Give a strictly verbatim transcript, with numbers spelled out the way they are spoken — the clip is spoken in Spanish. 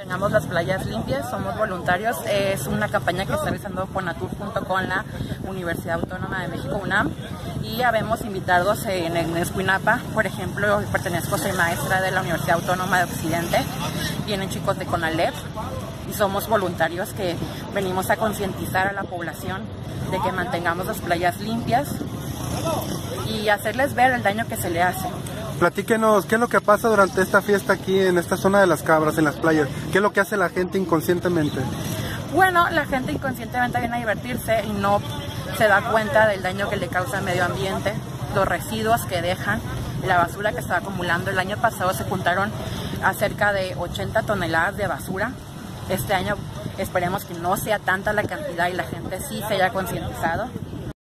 Tengamos las playas limpias, somos voluntarios. Es una campaña que está realizando Fonatur junto con la Universidad Autónoma de México, UNAM, y habemos invitados en, en Escuinapa. Por ejemplo, pertenezco, soy maestra de la Universidad Autónoma de Occidente, vienen chicos de CONALEP y somos voluntarios que venimos a concientizar a la población de que mantengamos las playas limpias y hacerles ver el daño que se le hace. Platíquenos, ¿qué es lo que pasa durante esta fiesta aquí en esta zona de las Cabras, en las playas? ¿Qué es lo que hace la gente inconscientemente? Bueno, la gente inconscientemente viene a divertirse y no se da cuenta del daño que le causa al medio ambiente, los residuos que dejan, la basura que se va acumulando. El año pasado se juntaron a cerca de ochenta toneladas de basura. Este año esperemos que no sea tanta la cantidad y la gente sí se haya concientizado.